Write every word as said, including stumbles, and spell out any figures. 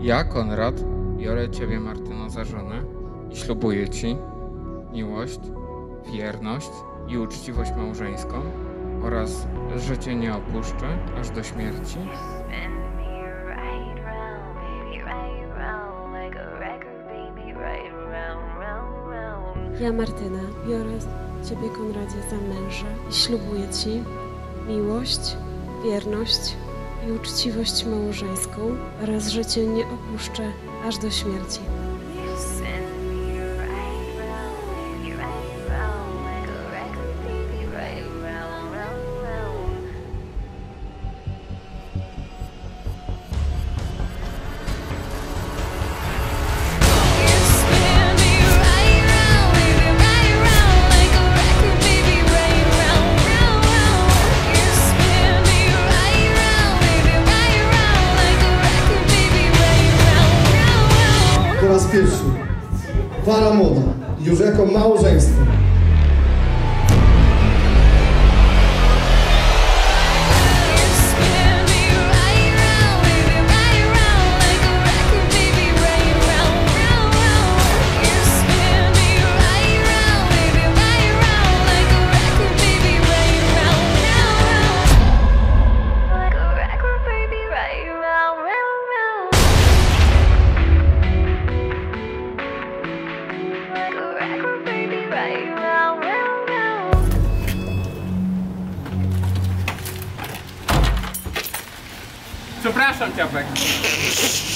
Ja, Konrad, biorę Ciebie, Martyno, za żonę i ślubuję Ci miłość, wierność i uczciwość małżeńską oraz, że Cię nie opuszczę aż do śmierci. Ja, Martyna, biorę Ciebie, Konradzie, za męża i ślubuję Ci miłość, wierność i uczciwość małżeńską oraz, że Cię nie opuszczę aż do śmierci. Po raz pierwszy para młoda, już jako małżeństwo. Przepraszam, Ciapek.